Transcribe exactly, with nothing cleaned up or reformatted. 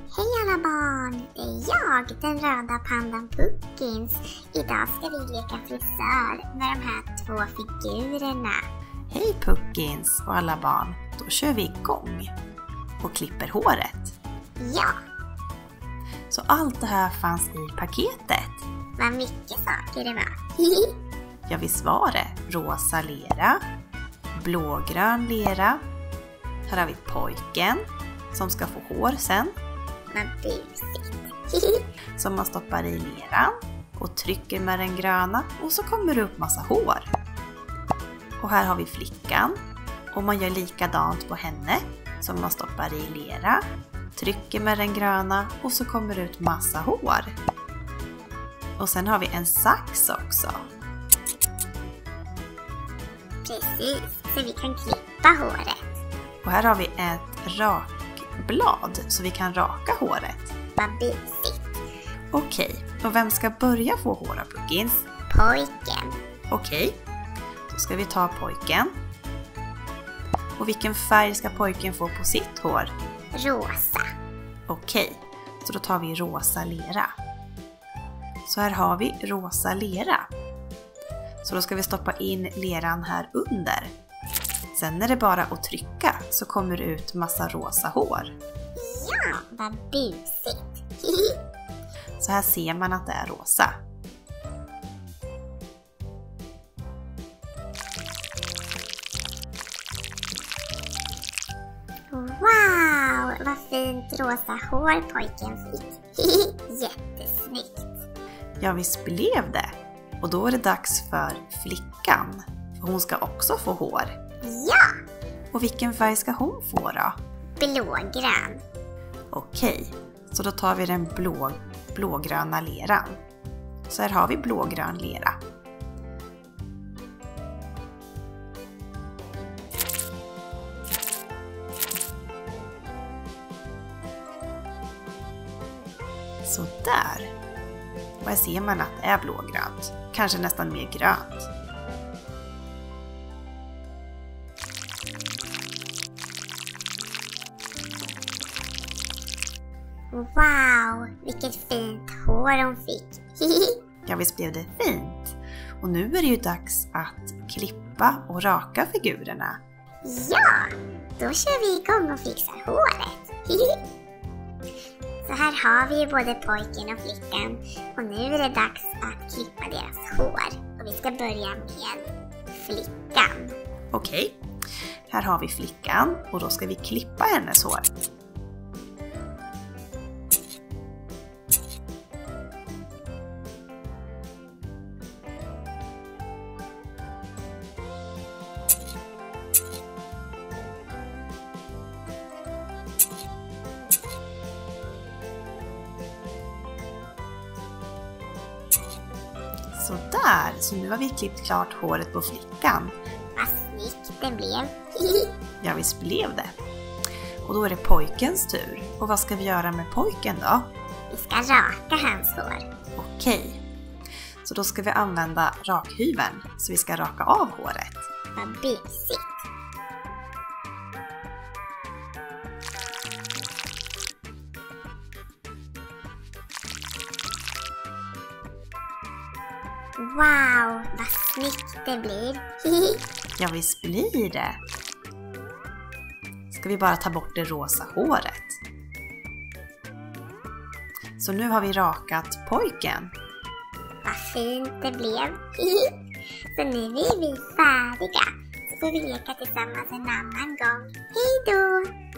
Hej alla barn! Det är jag, den röda pandan Puckins. Idag ska vi leka frisör med de här två figurerna. Hej Puckins och alla barn! Då kör vi igång och klipper håret. Ja! Så allt det här fanns i paketet. Vad mycket saker det var. Ja, visst var det. Rosa lera, blågrön lera. Här har vi pojken som ska få hår sen. Vad busigt. Som man stoppar i leran och trycker med den gröna och så kommer det upp massa hår. Och här har vi flickan och man gör likadant på henne, som man stoppar i lera, trycker med den gröna och så kommer det ut massa hår. Och sen har vi en sax också. Precis, så vi kan klippa håret. Och här har vi ett rakblad så vi kan raka håret. Vad busigt. Okej, och vem ska börja få hår av Puckins? Pojken. Okej, så ska vi ta pojken. Och vilken färg ska pojken få på sitt hår? Rosa. Okej, så då tar vi rosa lera. Så här har vi rosa lera. Så då ska vi stoppa in leran här under. Sen är det bara att trycka så kommer det ut massa rosa hår. Ja, vad busigt. Så här ser man att det är rosa. Wow, vad fint rosa hår pojken fick. Jättesnyggt. Ja, visst blev det. Och då är det dags för flickan. För hon ska också få hår. Ja! Och vilken färg ska hon få då? Blågrön. Okej, så då tar vi den blå, blågröna leran. Så här har vi blågrön lera. Så där. Och här ser man att det är blågrönt. Kanske nästan mer grönt. Wow, vilket fint hår hon fick. Ja, visst blev det fint. Och nu är det ju dags att klippa och raka figurerna. Ja, då kör vi igång och fixar håret. Så här har vi ju både pojken och flickan. Och nu är det dags att klippa deras hår. Och vi ska börja med flickan. Okej, här har vi flickan och då ska vi klippa hennes hår. Så där, så nu har vi klippt klart håret på flickan. Vad snyggt det blev. Ja, visst blev det. Och då är det pojkens tur. Och vad ska vi göra med pojken då? Vi ska raka hans hår. Okej, så då ska vi använda rakhyveln så vi ska raka av håret. Vad busigt. Wow, vad snyggt det blir. Ja, visst blir det. Ska vi bara ta bort det rosa håret. Så nu har vi rakat pojken. Vad fint det blev. Så nu är vi färdiga. Så får vi leka tillsammans en annan gång. Hej då!